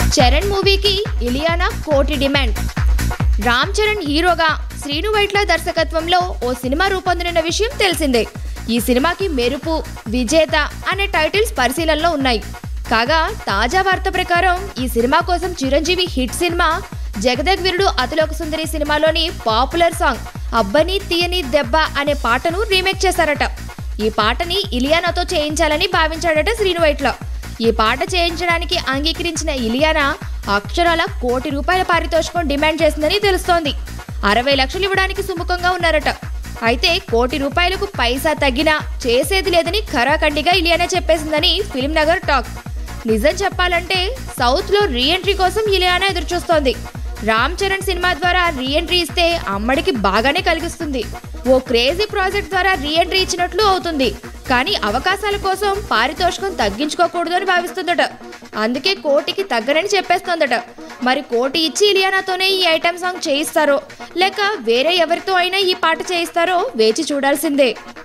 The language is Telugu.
చరణ్ మూవీకి ఇలియానా కోటి డిమాండ్. రామ్ చరణ్ హీరోగా, శ్రీను వైట్ల దర్శకత్వంలో ఓ సినిమా రూపొందిన విషయం తెలిసిందే. ఈ సినిమాకి మెరుపు, విజేత అనే టైటిల్స్ పరిశీలనలో ఉన్నాయి. కాగా తాజా వార్త ప్రకారం ఈ సినిమా కోసం చిరంజీవి హిట్ సినిమా జగదగ్వీరుడు అతిలోక సుందరి సినిమాలోని పాపులర్ సాంగ్ అబ్బని తీయని దెబ్బ అనే పాటను రీమేక్ చేశారట. ఈ పాటని ఇలియానాతో చేయించాలని భావించాడట శ్రీను వైట్ల. ఈ పాట చేయించడానికి అంగీకరించిన ఇలియానా అక్షరాల ₹1 కోటి పారితోషికం డిమాండ్ చేసిందని తెలుస్తోంది. 60 లక్షలు ఇవ్వడానికి సుముఖంగా ఉన్నారట. అయితే ₹1 కోటి పైసా తగ్గినా చేసేది లేదని ఖరాఖండిగా ఇలియానా చెప్పేసిందని ఫిల్మ్ నగర్ టాక్. నిజం చెప్పాలంటే సౌత్ లో రీఎంట్రీ కోసం ఇలియానా ఎదురుచూస్తోంది. రామ్ చరణ్ సినిమా ద్వారా రీఎంట్రీ ఇస్తే అమ్మడికి బాగానే కలిగిస్తుంది. ఓ క్రేజీ ప్రాజెక్ట్ ద్వారా రీఎంట్రీ ఇచ్చినట్లు అవుతుంది. కానీ అవకాశాల కోసం పారితోషికం తగ్గించుకోకూడదు అని భావిస్తుందట. అందుకే కోటికి తగ్గనని చెప్పేస్తోందట. మరి కోటి ఇచ్చి ఇలియానాతోనే ఈ ఐటెం సాంగ్ చేయిస్తారో లేక వేరే ఎవరితో అయినా ఈ పాట చేయిస్తారో వేచి చూడాల్సిందే.